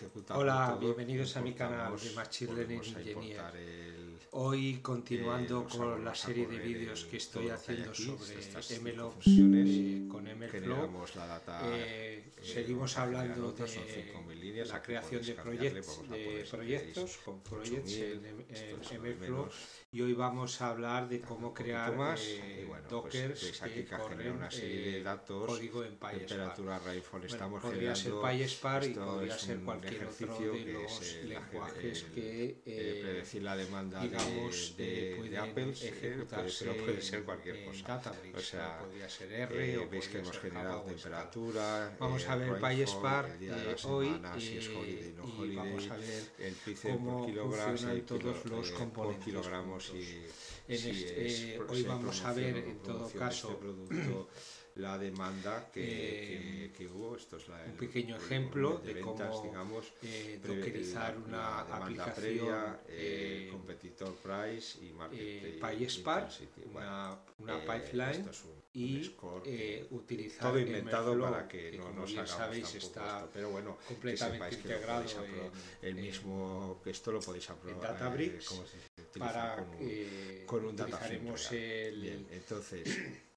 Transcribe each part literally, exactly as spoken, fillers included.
ejecutar Hola, todo, bienvenidos a mi canal importamos, de Machine Learning volvemos a Engineer. importar el, Hoy continuando eh, nos con la vamos a serie de correr vídeos el- que estoy todo lo que hay haciendo aquí, sobre estas cinco MLOps funciones, eh, con MLflow. generamos la data, Eh, eh, seguimos vamos a generar hablando otras, son cinco mil líneas, de la aquí creación podéis de, cambiarle, proyectos, vamos a de poner, si proyectos queréis, con projects ocho mil, en, esto es en algo MLflow. menos. Y hoy vamos a hablar de cómo Un crear más, eh, y bueno, dockers pues veis aquí que que genera corren una serie eh, de datos, código en PySpark. temperatura, rainfall, Bueno, estamos podría ser generando, PySpark y esto podría es ser un cualquier otro ejercicio de que los es, eh, la- lenguajes el- que eh, eh, predecir la demanda digamos de, de, eh, pueden de Apple, eh, ejecutarse pero puede ser cualquier en cosa. Databricks, O sea, podría ser R eh, o veis que podría hemos ser generado Java o Scala. temperatura, Vamos eh, a ver rainfall, PySpark el día de la eh, hoy semana, si es eh, holiday no y holiday, vamos a ver el píxel cómo por kilogramos, funcionan el todos kilo, los eh, componentes por kilogramos juntos. y En si este, es, eh, pro- hoy si hay vamos a promoción ver o no en todo promoción de caso este producto, la demanda que, eh, que, que hubo. Esto es la, un el, pequeño el ejemplo volumen de, de ventas, cómo digamos, eh, pre- dockerizar la- una la demanda aplicación previa, eh, eh, competitor price y market eh, play PySpark, intensity. una, una Eh, pipeline esto es un, un y score eh, que- utilizar todo inventado MLflow, para que no como nos bien hagamos sabéis tampoco está esto, pero bueno, que completamente sepáis que lo integrado podéis apro- en, el mismo que esto lo podéis en aprobar Databricks como se utiliza para con un, eh, con un data frame utilizaremos real. el Bien, entonces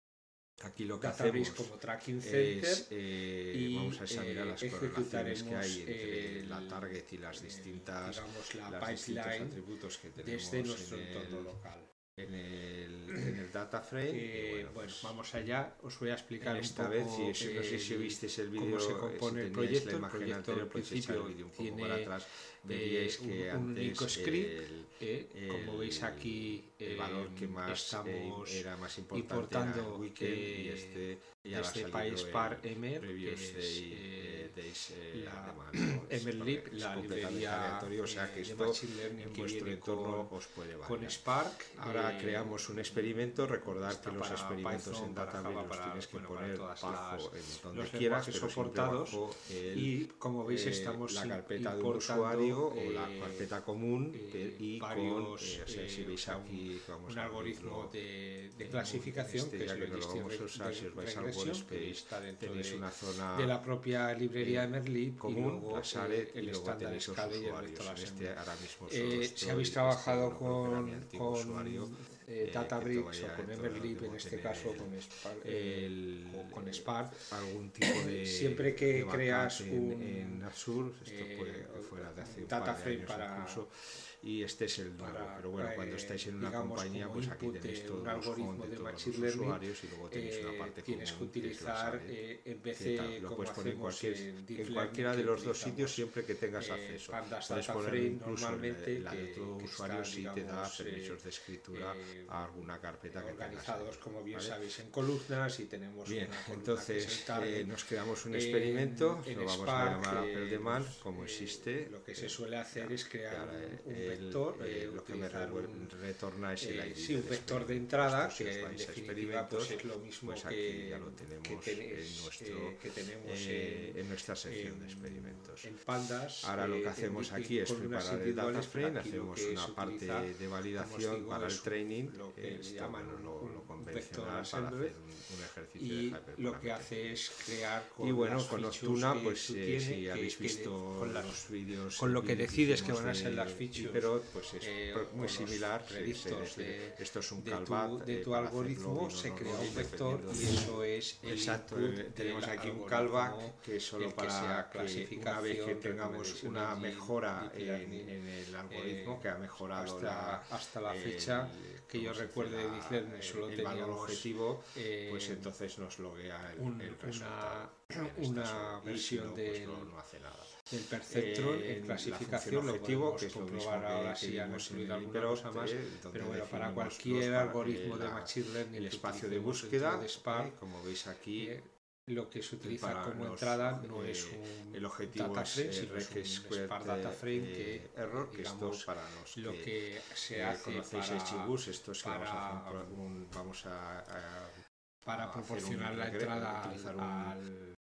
aquí lo que Databricks hacemos como tracking center es, eh, y vamos a examinar eh, las correlaciones que hay ejecutaremos entre el- la target y las el, distintas digamos, la las distintos pipeline atributos que tenemos desde nuestro en entorno el, local. en el, en el data frame. Eh, Y bueno, bueno, pues, vamos allá, os voy a explicar esta un vez, poco si, si- no sé si el- visteis el cómo vídeo, se eh, compone si el teníais proyecto. la El imagen proyecto anterior, al podéis echar principio el vídeo un poco tiene para atrás, eh, veríais que un, un antes único script, el, eh, como el- veis aquí el eh, valor que más eh, estamos era más importante importando era el weekend eh, y este ya va desde salido PySpark el Emer, que previous es day, eh, eh, days, eh, la demand, ¿no? Es Emerlib, porque es la completamente librería aleatorio, o sea que eh, de esto Machine Learning en que vuestro viene entorno con, os puede con variar. Spark. Ahora eh, creamos un experimento, recordad está que los para experimentos Python, en para Databricks Java, los para, tienes que bueno, para poner todas bajo las- en donde los quieras, lenguajes pero siempre soportados, bajo el, y como veis eh, estamos la in- carpeta de un importando, usuario o la eh, carpeta común eh, que- y con, varios, eh, o sea, si eh, veis o sea, aquí, vamos un a algoritmo abrirlo de, de en- clasificación, en este, que es ya el que no lo Listing vamos a usar, si os vais al Regression, que Workspace, está dentro tenéis de, una zona de la propia librería eh, Emerlib, y común, luego la SARET, eh, y el luego estándar tenéis los Scala y el usuarios. vector En assembly. este ahora mismo solo Eh, estoy, si habéis estoy trabajado seguro que era mi con, antiguo con usuario, eh, eh, Databricks que o con todavía Emerlib, debo en este tener caso el- con Spark, eh, el, o con Spark, algún tipo de siempre que de backup creas en, un, en Azure, esto eh, puede que fuera de hace un data par de frame años para- incluso, y este es el nuevo, para, pero bueno, cuando eh, estáis en una digamos, compañía, como pues aquí input tenéis de todos un los algoritmo home de de todos Machine los Learning, usuarios y luego tenéis una eh, parte tienes común que que es la utilizar, SARET, eh, en vez que de tal, lo como puedes poner en, hacemos cualquier, en Deep en cualquiera Learning, de que los dos utilizamos, sitios siempre que tengas eh, acceso. Pandas Puedes Data ponerlo Frame incluso en normalmente, la, la de que, todo que usuario está, si te da digamos, permisos eh, de escritura eh, a alguna carpeta que tengas ahí. organizados, como bien ¿vale? sabéis, en columnas, y tenemos Bien, una columna entonces que es el target. eh, nos creamos un En- experimento, en lo vamos Spark, a llamar Apple eh, Demand, pues, como eh, existe. lo que se eh, suele hacer es crear Ahora, un, un el- vector, eh, eh, lo que me utilizar revuel- un, retorna es el eh, I D. sí, un del vector de experimento. entrada, Esto, si os que en vais a definitiva pues, experimentos, es lo mismo pues aquí que, ya lo que, tenemos tenéis, en, nuestro, eh, que tenemos eh, en, en nuestra sección en, de experimentos. en Pandas. Ahora lo eh, que en hacemos di- aquí es columnas preparar el data individuales, pero frame, aquí lo hacemos que una se parte utiliza, de como os validación digo, para es el un- training, lo que esto, llaman bueno, lo, un- lo un convencional vector para assembly, hacer un, un ejercicio y de lo que hyperparameter. hace es crear con Y bueno, las con features Octuna, que pues tú eh, tienes, si que- habéis que visto con las- los vídeos con lo en que vídeo decides que hicimos van a ser de las features, Hyperot, pues es eh, pro- o muy los similar. sí, predictors es decir, de- esto es un de calvat tu, de eh, tu para hacer algoritmo, login o se no crea login, un vector y dependiendo de- eso es el Exacto, input eh, tenemos del aquí un algoritmo, callback que es solo el que para sea que una vez que clasificación, tengamos recommendation una engine, mejora deep en, learning, en el algoritmo eh, que ha mejorado hasta, la, hasta la el- fecha que yo ¿cómo se dice? recuerde de La- Deep Learning solo el valor teníamos objetivo, eh, pues entonces nos loguea el, un- el resultado. una, En esta una solo- y si versión no, pues del, no, no hace nada. del perceptron Eh, en la clasificación, función lo objetivo, podemos que es lo mismo comprobar que- ahora que si han vimos en incluido el alguna Hyperot, cosa más, eh, donde pero bueno, para definimos cualquier los para- algoritmo eh, de la- Machine Learning el que espacio de utilicemos búsqueda, dentro de Spark, eh, como veis aquí, eh, lo que se utiliza para como los, entrada no eh, es un el objetivo data es frame, el sino es rec un squared Spark data frame eh, que, error, que esto digamos, para los lo que, que se eh, hace conocéis para, Hbus, esto es que vamos a, para- hacer un, un- vamos a, a- para a hacer proporcionar un la regre- entrada al, utilizar un- al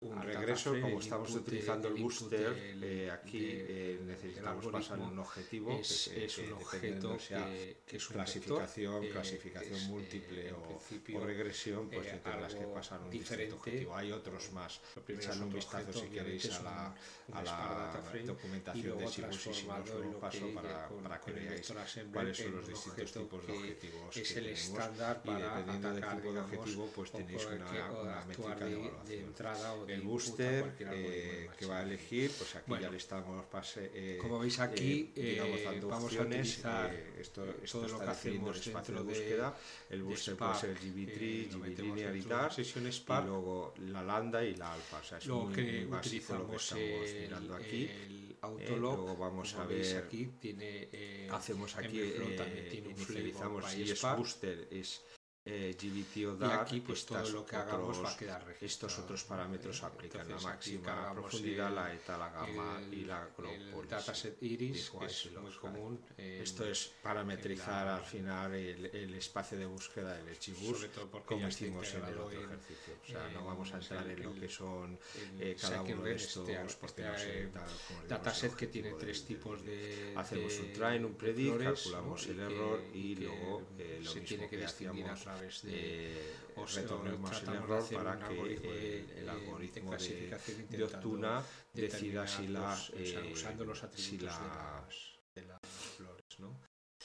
un al regreso, data frame, como el estamos input de- utilizando el el input booster, del- eh, aquí de- eh, del necesitamos algoritmo pasar un objetivo es, que, es que un dependiendo objeto sea que, que es un clasificación, vector, eh, clasificación es, eh, múltiple en o, principio, o regresión, pues eh, le tendrás que algo pasar un diferente. distinto objetivo. Hay otros más. Lo primero Echadle es un otro vistazo objeto, si queréis obviamente a es la, un- a un Spark Data la Frame, y documentación luego de Chibus y si no os transformado en lo lo paso que para, con- para que con el veáis vector assembler cuáles son en los un distintos objeto tipos de que objetivos es que el tenemos estándar y para dependiendo del atacar, tipo de digamos, objetivo pues o tenéis por- una, que- o una actuar métrica de, de, de evaluación. entrada o de El input a booster cualquier algoritmo eh, de que va a machine elegir, pues aquí Bueno, ya le estamos pase, eh, como veis aquí, eh, digamos, eh, dando vamos a opciones. utilizar, eh, esto, eh, esto todo lo está que definiendo el hacemos espacio de dentro de- búsqueda. El de booster puede Spark, ser G B tres, eh, lo G B metemos linear y dentro de tal. la sesión Y Spark. luego la lambda y la alfa. O sea, es Luego muy, que muy básico lo que utilizamos estamos el, mirando aquí. el Eh, Autolog, luego vamos como a veis ver, aquí tiene eh, hacemos aquí, Emberflow eh, también tiene un inicializamos flavor si es PySpark. booster, es eh, G B T o Y D A R. aquí pues todo estas lo que hagamos otros- va a quedar registrado. Estos otros parámetros Eh, aplican la entonces aquí máxima cargamos profundidad, el- la eta, la gamma el, y la el glopolis. dataset iris, Dijo que ahí es si lo muy os común. en- Esto es parametrizar en la- al final el, el espacio de búsqueda del Chibus, sobre todo porque como ya está hicimos en el integrado otro en- ejercicio. O sea, no en- vamos a o sea, entrar en lo el- que son el eh, cada uno de Circuit estos, este- porque este, no sé, eh, tal, como digo, dataset el que tiene objetivo tres del- tipos del- de Hacemos un de- try, un de predict, flores, calculamos ¿no? el Y que- error y, y que luego eh, lo se mismo tiene que que distinguir a hacíamos, través de eh, o sea, retornemos el tratamos de error hacer para un que algoritmo de- el, el de algoritmo de, clasificación de intentando Optuna decida si la, determinar los- o sea, eh, usando los si atributos de las las, de las flores, ¿no?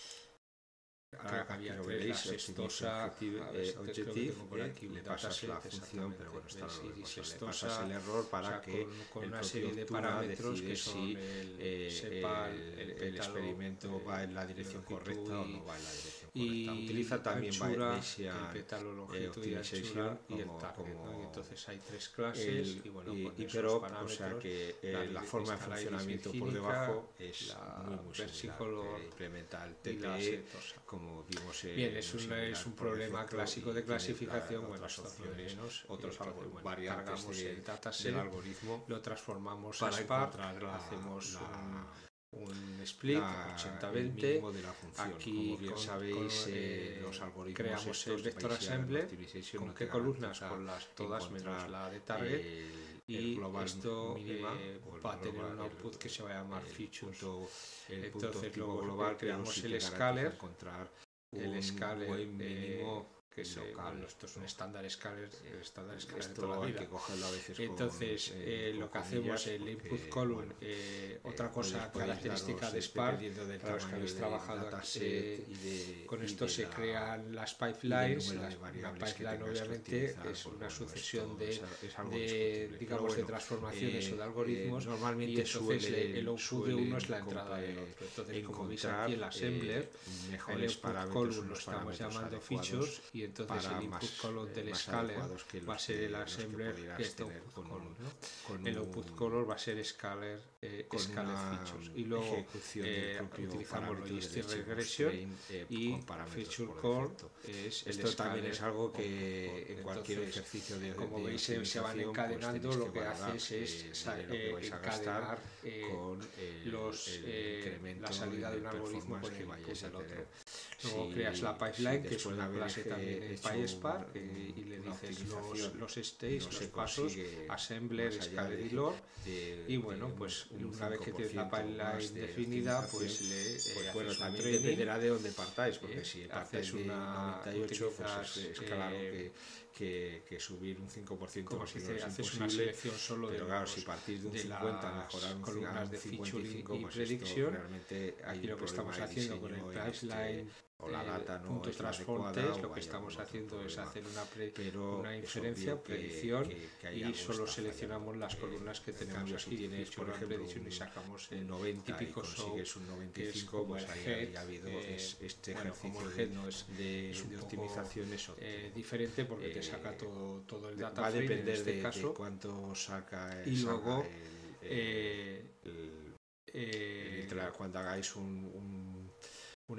Ahora Creo que había aquí lo tres, veréis, la el sestosa, objective, a ver, eh, este creo que objective, tengo por eh, aquí un le pasas dataset, la función, pero bueno, está exactamente, lo ves, mismo, iris le sestosa, pasas el error para o sea, que con, con el una propio serie de Optuna parámetros decide que son si el eh, sepal, el, el, el pétalo, experimento eh, va en la dirección longitud correcta o y- no va en la dirección correcta. y Utiliza también anchura, Bayesian, el pétalo, longitud y optimization anchura y el como- target, ¿no? como Y entonces hay tres clases el- y bueno, y, con y esos pero, o parámetros, sea que eh, la la, iris- forma de está la iris funcionamiento por virgínica, debajo es la muy muy similar. versicolor Eh, implementa el y la T P E, setosa. como vimos en Bien, es muy un, similar es un por problema defecto, clásico y de tiene clasificación, la- bueno, otras esto opciones, menos, otros eh, que, algo- bueno, variantes cargamos de- el dataset, del algoritmo lo transformamos para a Spark, encontrar la, hacemos la- un, un split la- ochenta el veinte, mínimo de la función. aquí Como bien con- sabéis, con, eh, eh, los algoritmos creamos el estos vector Bayesian assembler, optimization ¿con no qué te columnas? garantiza Con las todas menos encontrar la de target, el- y el global esto mínima, eh, o el va a tener global- un output el- que se va a llamar el features. punto- el punto Entonces óptimo luego global, pero creamos sí el te garantiza scaler, encontrar el un scaler buen mínimo eh, que es, eh, local, bueno, esto es un ¿no? estándar scaler, el estándar scaler de Esto toda la hay vida. que cogerlo a veces con, Entonces, eh, eh, con lo que comillas, hacemos, el porque, input column, bueno, eh, eh, otra cosa podéis- podéis característica daros, de eh, Spark, dependiendo del para los que tamaño habéis del trabajado dataset eh, y de- con y esto de se la- crean las y del pipelines, número de las- una variables que pipeline tengas que obviamente optimizar, es pues una bueno, sucesión esto de, es- es algo de, discutible. digamos, Pero de bueno, transformaciones eh, o de algoritmos, eh, normalmente y entonces suele, el output de uno es la suelen entrada del compre- otro. Entonces, como veis encontrar, aquí el assembler, eh, el mejores input parámetros, column lo unos estamos parámetros llamando adecuados features, y entonces para el input más, column eh, del más scaler adecuados que va a los ser que- el los que assembler, pudieras que es tener output con column, un- ¿no? con El un- output color va a ser scaler, eh, con scaler una features, y luego ejecución del eh, propio utilizamos parámetro logistic del regression train, eh, y con parámetros feature por call defecto. es el Esto también scaler es algo que output en call. cualquier Entonces, ejercicio de como de veis se, se van optimización, pues encadenando, tenéis lo que valorar, haces eh, es el sa- dinero que eh, vais a gastar encadenar eh, con el, los, el eh, incremento la salida de en un el algoritmo performance con que el vayáis input a del tener. otro. Luego Si- creas la si pipeline, que es después de una haber clase hecho también en un- PySpark, eh, y le una dices los, optimización, los states, no los se pasos, consigue assembler, más allá scaler de- y lore. de- Y bueno, de pues un- un una vez que tienes la cinco por ciento más pipeline de definida, optimización, pues le eh, pues bueno, haces un también training, dependerá de dónde partáis, porque eh, si haces partáis de una- noventa y ocho, pues utilizas, es, es claro eh, que, que, que subir un cinco por ciento como pues se no dice, es haces una imposible, selección solo de pero claro, los- si partís de un de cincuenta, las mejorar un columnas de cincuenta y cinco, featuring y pues prediction. esto realmente hay Aquí lo un que estamos problema de haciendo con el diseño en este- pipeline, o la eh, data no punto es la transform adecuada, test, o lo que hay estamos algún otro haciendo es problema. hacer una, pre- Pero una es inferencia, obvio que- predicción, que- que hay y algo solo está seleccionamos fallando, las que, columnas que en tenemos cambio, aquí, si tienes, feature por and ejemplo, prediction, y un- sacamos el un noventa y típico show, consigues un noventa que y es cinco, como pues el ahí head, ha habido eh, es- este bueno, ejercicio como el de, head no es- de, es un de poco, optimización es óptimo. eh, diferente porque te Eh, saca todo, todo el De- data va a frame en depender este de, de caso. cuánto saca, Y saca luego, el, el- eh, el- eh, el tra- cuando hagáis un, un, un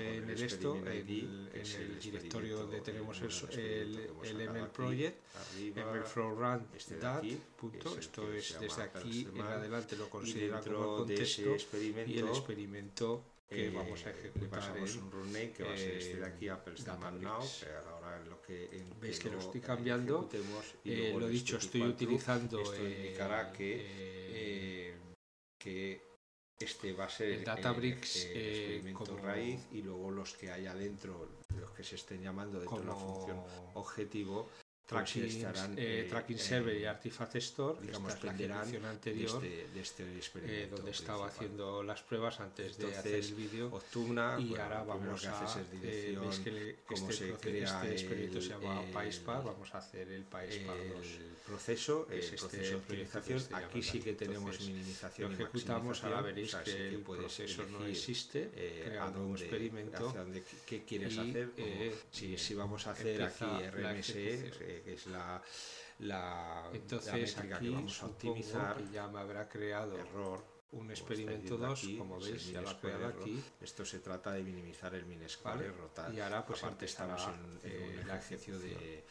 en el esto, en, en el directorio donde tenemos el, el, el M L Project, M L Flow Run Dat, punto, esto es desde aquí en adelante lo considera como el contexto y el experimento que eh, vamos a ejecutar. Le pasamos un run name que va a ser este de aquí, Apple Demand Now, que ahora en lo que en veis que, que lo, lo estoy cambiando. Y eh, lo dicho, estoy utilizando. Esto indicará que, eh, que este va a ser el Databricks el, el experimento como, raíz, y luego los que hay adentro, los que se estén llamando dentro de la función objetivo, Tracking, pues estarán, eh, tracking eh, Server y Artifact Store, digamos, dependerán la anterior de este, de este experimento eh, donde estaba principal. Haciendo las pruebas antes Entonces, de hacer el vídeo. Octuna, y bueno, ahora vamos que a hacer es dirección, eh, veis que, le, que este, se proceso, crea este experimento el, se llama el, PySpark. Vamos a hacer el PySpark dos. El proceso, es el este proceso de optimización. Aquí sí que tenemos Entonces, minimización. Lo ejecutamos, ahora veréis o sea, que, sí que el proceso no existe. Eh, creando un experimento. Hacia dónde, ¿Qué quieres y, hacer? Eh, si, si vamos a hacer aquí R M S E, eh, que es la La, Entonces, la métrica aquí que vamos a optimizar, que ya me habrá creado error, un experimento dos, aquí, como veis, ya lo ha creado error. aquí. Esto se trata de minimizar el min square vale. error. Tal. Y ahora pues aparte estamos en, en eh, un ejercicio de,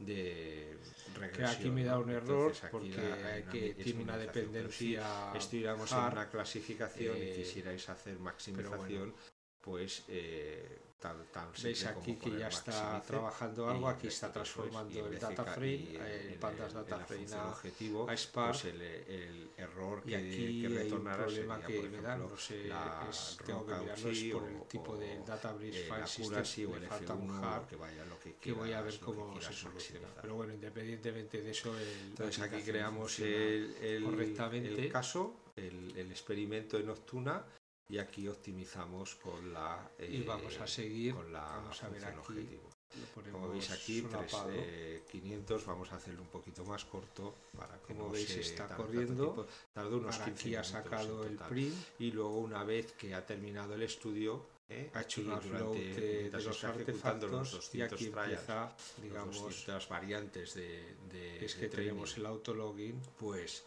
de regresión. Que aquí me da un error porque la, hay que una, tiene una dependencia. Si estuviéramos en una clasificación eh, y quisierais hacer maximización, bueno. pues eh, Tan, tan veis aquí que ya está trabajando algo, aquí está transformando el data frame, el pandas data frame objetivo, a Spark, pues el, el error y aquí que, que retornará sería, problema que ejemplo, me da, no sé, la es, tengo que mirarlo es por el tipo de Databricks eh, file system, o el falta un hard que, vaya, lo que, que voy a ver que cómo se soluciona. Pero bueno, independientemente de eso, el, entonces aquí creamos el, el, correctamente el caso, el, el experimento en Octuna. Y aquí optimizamos con la eh, y vamos a seguir con la vamos a ver aquí objetivo. Como veis aquí tres, eh, quinientos, vamos a hacerlo un poquito más corto para que como no veis se está corriendo, tardó unos para quince aquí ha sacado el print y luego una vez que ha terminado el estudio eh, ha hecho un upload de, de los artefactos los y aquí empieza, trials, digamos, las variantes de, de es que de tenemos el autologin, pues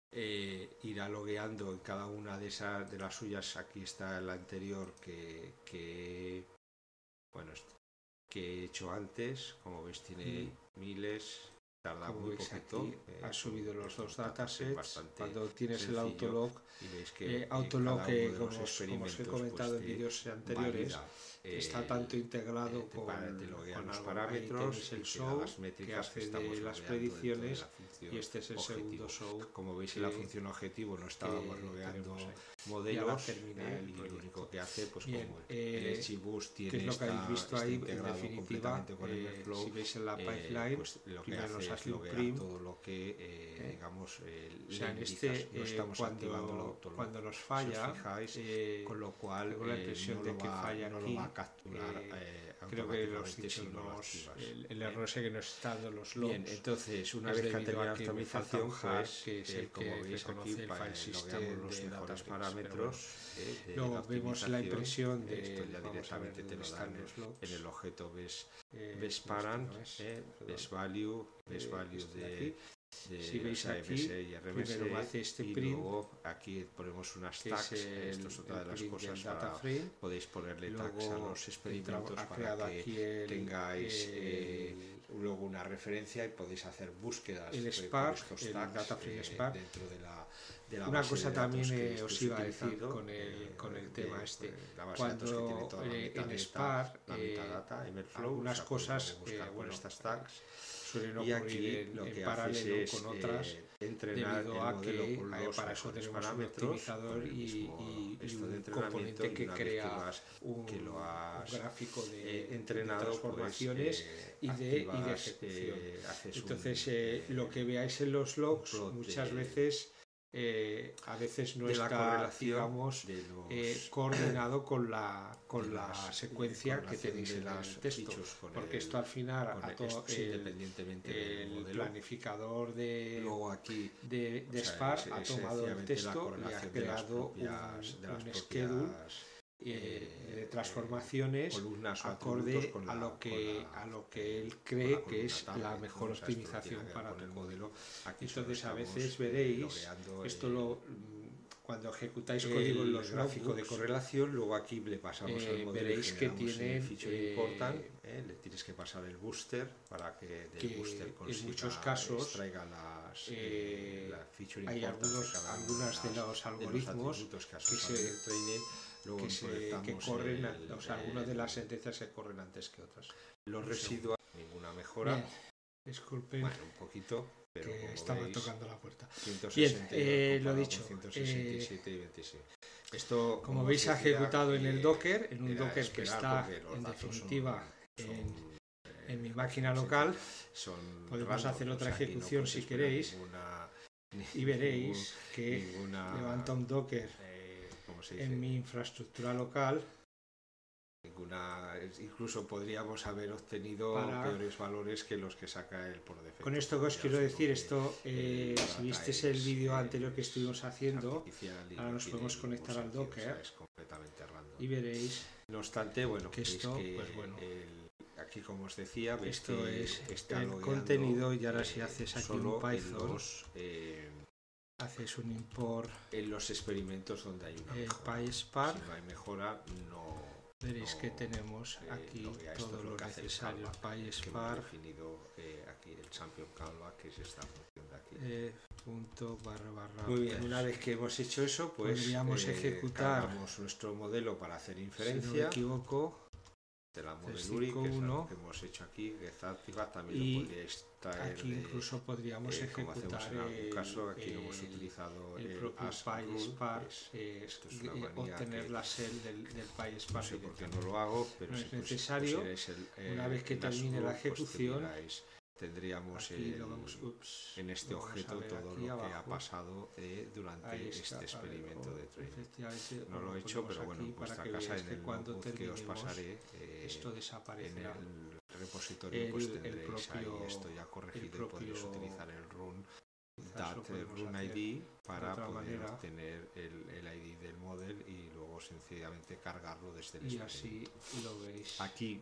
Eh, irá logueando en cada una de esas de las suyas. Aquí está la anterior que, que bueno que he hecho antes, como veis tiene y miles, tarda como muy veis poquito, aquí, eh, ha subido los dos datasets. Cuando tienes sencillo, el autolog, y veis que eh, autolog que de como, como os he comentado pues, en vídeos anteriores, valida, eh, está tanto integrado eh, con, con los parámetros, el show las métricas que hace que de las predicciones, de y este es el objetivo. segundo show. Como veis en la función objetivo no estábamos logueando modelos, eh, y lo único que hace, pues Bien, como eh, el XGBoost tiene que es lo que habéis visto ahí, en definitiva, con el eh, si veis en la pipeline, eh, pues lo que hace es loguear todo lo que eh, eh, digamos eh, o sea, en este no estamos eh, cuando, cuando nos falla, si os fijáis, eh, con lo cual tengo la impresión eh, no de que va, falla no aquí, lo va a capturar eh, eh, creo que los dichos el, el error ese que nos está dando los logs. Bien, entonces una es vez que ha terminado la optimización, pues, que es el eh, como que veis reconoce aquí, el file system los de mejores Databricks, parámetros. Bueno, eh, de luego la vemos la impresión de esto ya vamos a ver directamente te dónde lo están dan los logs. en el objeto ves eh, ves no, parent, no es, eh, ves value, ves eh, value este de, aquí. de si veis o sea, aquí, M S y R M S, primero hace este y print, luego aquí ponemos unas tags, esto es otra de las cosas para, frame, podéis ponerle luego tags a los experimentos para que el, tengáis el, eh, luego una referencia y podéis hacer búsquedas el de Spark, estos el tags, Data Frame eh, Spark. dentro de la, de la una base cosa de datos también que eh, os estéis iba a decir con el, eh, con el de, tema de, este, la base cuando de datos que tiene toda la eh, metadata, en Spark la metadata, eh, Everflow, algunas o sea, cosas buscar eh, por bueno, estas tags. suelen Y ocurrir aquí en, lo en que paralelo haces con es otras, eh, entrenar debido el a modelo que con eh, los para eso tenemos un parámetros, optimizador y, y, y un componente que crea que has, un, que lo has, un gráfico de, eh, entrenado, de transformaciones pues, eh, y, de, activas, y de ejecución. Eh, Entonces, un, eh, lo que veáis en los logs muchas de, veces Eh, a veces no está, digamos, de los, eh, coordinado con la, con la las, secuencia que tenéis en el texto, porque el, esto al final a todo el, el planificador de, luego aquí, de, de o sea, Spark ha tomado el texto y ha creado propias, un, un schedule eh, de transformaciones acorde con la, a lo que la, a lo que él cree que es la mejor optimización para tu modelo. Aquí entonces a veces veréis esto lo cuando ejecutáis código en los gráficos de correlación, luego aquí le pasamos eh, al modelo veréis que tiene feature eh, important, eh, le tienes que pasar el booster para que del que booster consiga, en muchos casos extraiga las eh, la feature hay algunos de algunas de los algoritmos de los que, que, se, el training, luego que, se, que corren, el, o sea, algunas de las sentencias se corren antes que otras. Los residuos, ninguna mejora. Bien, disculpen. Bueno, un poquito. Pero que como estaba veis, tocando la puerta. ciento sesenta Bien, eh, lo dicho. ciento sesenta y siete y veintiséis. Esto, como, como veis, ha ejecutado en el Docker, en un Docker que está, en definitiva, son, en, son, en mi máquina local. Son Podemos random, hacer otra o sea, ejecución no si queréis. Ninguna, y veréis que ninguna, levanta un Docker eh, en mi infraestructura local. Ninguna, incluso podríamos haber obtenido para, peores valores que los que saca él por defecto. Con esto que os quiero decir, esto, eh, si visteis el vídeo anterior que estuvimos haciendo, ahora nos podemos conectar al Docker es completamente random. Y veréis, no obstante, bueno, que esto, que pues bueno, el, aquí como os decía, veis esto que es está el contenido y ahora eh, si haces aquí un Python, los, eh, haces un import en los experimentos donde hay una eh, mejora. PySpark, si no hay mejora, no veréis no, que tenemos aquí eh, todo lo, lo necesario. PySpark, definido eh, aquí el champion Canva, que es esta función de aquí. Eh, punto barra barra. Muy bien, una vez que hemos hecho eso, pues podríamos eh, ejecutar nuestro modelo para hacer inferencia. Si no me equivoco, de la Modeluri, que es lo que hemos hecho aquí, que está activa, también y lo podríais traer aquí de, incluso podríamos eh, ejecutar en algún caso, aquí el, no hemos utilizado el, el propio PySpark, eh, eh, obtener que, la shell del, del PySpark. No sé por qué no lo hago, pero no si es necesario. El, eh, una vez que termine la ejecución, pues tendríamos el, vamos, ups, en este objeto todo lo abajo. que ha pasado eh, durante este experimento ver, de training. No lo he hecho, pero bueno, en vuestra casa en el notebook que os pasaré, eh, esto desaparecerá. En el repositorio el, pues tendréis el propio, ahí esto ya corregido y podéis utilizar el run dat run I D para poder manera. obtener el, el I D del model y luego sencillamente cargarlo desde el y así lo veis. Aquí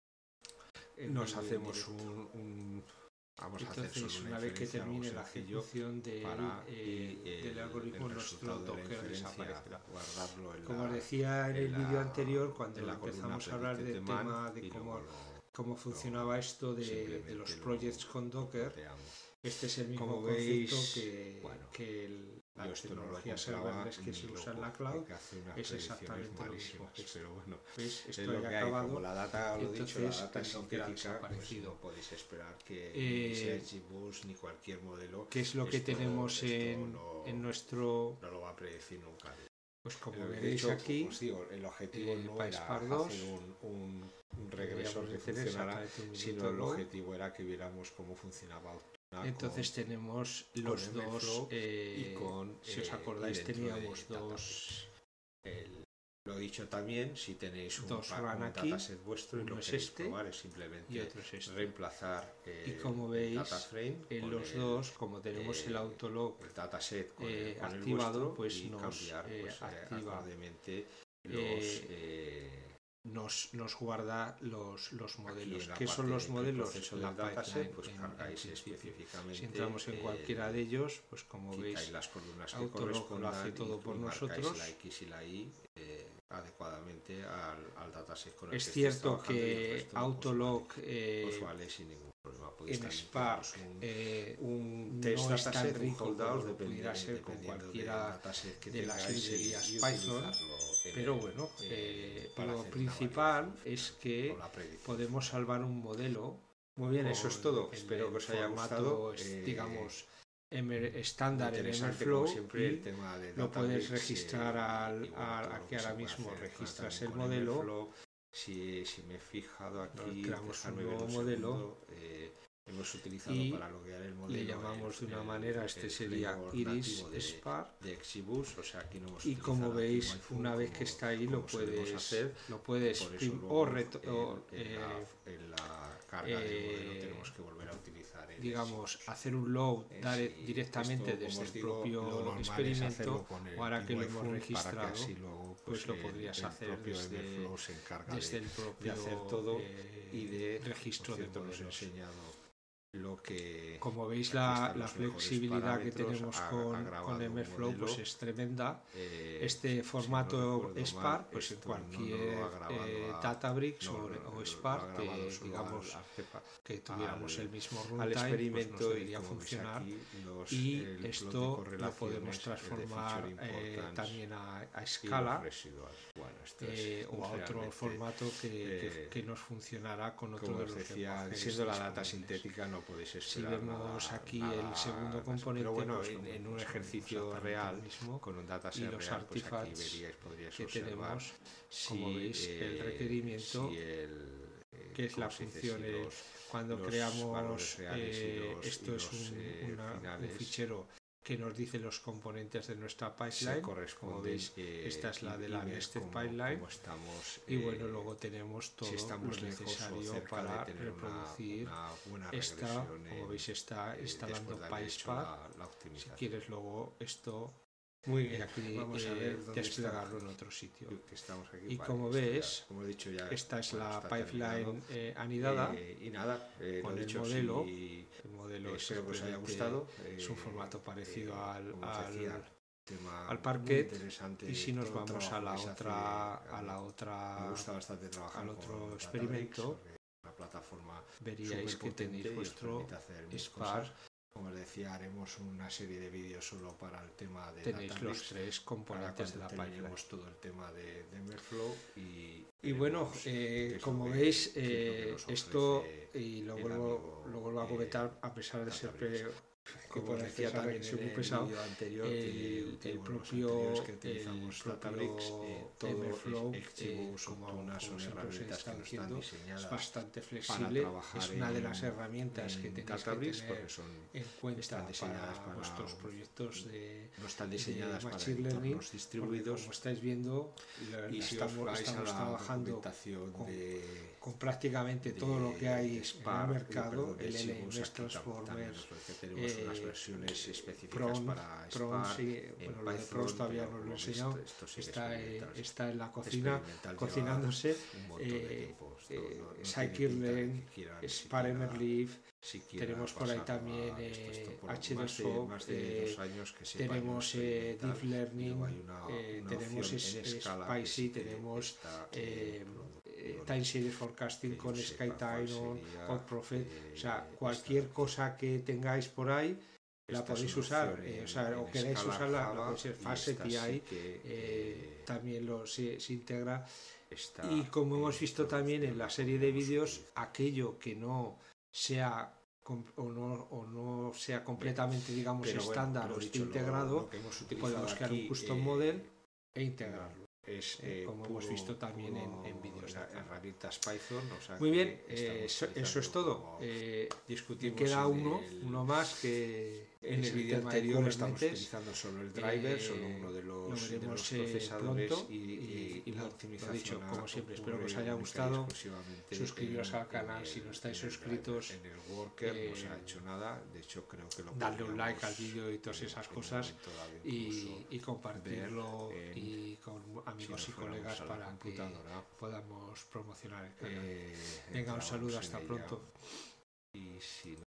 nos hacemos un, un vamos Entonces, a hacer solo una, una vez que termine la ejecución de, para eh, el, del algoritmo, el nuestro de Docker desaparecerá. Guardarlo en Como la, os decía en, en el vídeo anterior, cuando la empezamos a hablar del tema de cómo, lo, cómo funcionaba lo, esto de, de los projects con Docker, este es el mismo como concepto veis, que, bueno, que el, la tecnología no serverless que se usa en la cloud es exactamente lo mismo. Pero bueno, ¿ves? Esto es lo ya que acabado. Hay, como la data, lo entonces, dicho, la data es no queda sintética, desaparecido. Pues no podéis esperar que eh, ni sea XGBoost ni cualquier modelo. ¿Qué es lo que esto, tenemos esto en, no, en nuestro? No lo va a predecir nunca. Pues como Pero veréis hecho, aquí, os digo, el objetivo eh, no era hacer un, un, un regresor que funcionara, sino el objetivo era que viéramos cómo funcionaba. Entonces con, tenemos los con dos, eh, y con, si os eh, acordáis teníamos dos, el, lo dicho también, si tenéis un, dos un aquí, dataset vuestro y lo es queréis este probar es simplemente y otro es este. reemplazar eh, y como veis el dataframe en los el, dos, como tenemos eh, el autolog el dataset con eh, el, con activado, el vuestro, pues y nos cambiar eh, pues, activa acordemente los eh, eh, Nos, nos guarda los, los modelos. ¿Qué son parte, los modelos? La dataset, pues en, cargáis en específicamente. Si entramos en eh, cualquiera de ellos, pues como veis, las columnas Autolog lo hace todo por nosotros. La X y la Y eh, adecuadamente al, al dataset con el es que cierto que Autolog eh, os vale sin ningún problema. En Spark un, eh, un test no es tan dataset, rico un como lo pudiera ser con cualquiera de, de las librerías y, y Python, pero bueno, eh, lo principal es que podemos salvar un modelo. Muy bien, eso es todo. Espero que os haya gustado. Eh, digamos, estándar en MLflow, siempre, el tema de lo puedes registrar al, al, aquí ahora mismo registras el modelo. MLflow. Si, si me he fijado aquí, creamos un nuevo modelo. Segundo, eh, hemos utilizado y para loguear el modelo. Le llamamos el, de una el, manera, este sería Iris de, Spark. De XGBoost, o sea, aquí no hemos y como veis, una vez como, que está ahí, lo puedes hacer, lo puedes o, reto, o en, eh, la, en la carga eh, del modelo tenemos que volver a utilizar el digamos, hacer un load eh, dar sí, directamente esto, desde el digo, propio experimento, o ahora que lo hemos registrado, luego, pues, pues lo podrías el, hacer el desde, se encarga desde de, el propio de hacer todo eh, y de registro de modelos. Enseñado lo que como veis la, la flexibilidad que tenemos ha, con, ha con MFlow modelo, pues es tremenda. Eh, este formato si no Spark, mal, pues en cualquier no eh, Databricks no, o, o Spark que digamos al, que tuviéramos al, el mismo runtime, al experimento, pues nos debería funcionar. Los, y esto lo podemos transformar eh, también a, a escala bueno, eh, o a otro formato que, eh, que, que nos funcionará con otro de los decía, siendo la data sintética no podéis esperar. Si vemos nada, aquí nada el segundo componente, pero bueno, pues en, en un ejercicio real mismo, con un dataset y los real, artifacts pues aquí veríais, podríais que tenemos, si, como veis, eh, el requerimiento, si el, eh, que es la función si los, cuando los creamos eh, los, esto es un, eh, una, finales, un fichero que nos dice los componentes de nuestra pipeline. Como veis, eh, esta es la de la nested pipeline. Como estamos, eh, y bueno, luego tenemos todo si estamos lo necesario para reproducir una, una buena esta. Como veis, está eh, instalando PySpark. La, la si quieres luego esto. Muy bien, aquí vamos a ver dónde desplegarlo en otro sitio. Que estamos aquí, y vale, como ves, ya, como he dicho ya, esta es bueno, la pipeline eh, anidada eh, y nada, eh, con el dicho, modelo. Si, el modelo eh, espero que os haya gustado. Es un formato parecido eh, al, al, decía, al Parquet. Y si nos vamos a la otra, hace, a la otra, me gusta bastante trabajar al otro con experimento, una plataforma veríais que tenéis vuestro Spark. Como os decía, haremos una serie de vídeos solo para el tema de tenéis los tres componentes de la pipeline. Todo el tema de, de MFlow y, y bueno, eh, como que, veis, eh, esto, y lo vuelvo, lo vuelvo a comentar, a pesar de ser pre, como decía también en un pesado, anterior, el, el, el propio que utilizamos el Databricks, eh, todo MFlow, eh, como unas son herramientas que no están diseñadas, es bastante flexible, es una de las herramientas que tenéis que tener son, en cuenta para, para vuestros proyectos de, no están diseñadas de para Machine Learning distribuidos. Como estáis viendo, y si estamos, estamos trabajando con, de, con prácticamente de, todo lo que hay Spark, en el mercado, el L L M Transformers, tenemos eh, unas versiones específicas Pron, para Pron, Spark, sí, bueno, lo de Pron todavía no lo he enseñado, esto, esto sí está, eh, está en la cocina cocinándose, eh, eh, no, no Scikit-learn, Spark-Emerleaf, tenemos por ahí también eh, H dos O, eh, tenemos eh, Deep Learning, una, eh, una tenemos Spicy, tenemos esta, eh, eh, Time Series Forecasting con SkyTime o CodeProfit, o sea, cualquier cosa que tengáis por ahí la podéis usar, eh, o sea, o queréis usarla, Java, puede ser Facet y ahí sí que, eh, también lo, se, se integra. Y como hemos visto también en la serie de vídeos, aquello que no sea o no, o no sea completamente, digamos, pero estándar bueno, o esté integrado, lo, lo podemos crear un custom eh, model e integrarlo. Es, eh, como puro, hemos visto también en, en vídeos de herramientas Python. O sea, muy bien, eh, eso, eso es todo. Eh, discutimos queda uno, el, uno más que en el vídeo anterior estamos utilizando solo el driver, eh, solo uno de los, lo veremos, de los procesadores pronto, y, y, y la optimización. Dicho, como siempre, espero que os haya gustado. Suscribiros al canal si no estáis en suscritos. En el worker eh, no se ha hecho nada, de hecho creo que lo darle un like al vídeo y todas esas cosas y, y compartirlo ver, y con amigos si y colegas para que podamos promocionar el canal. Eh, Venga, un saludo, hasta pronto. Y si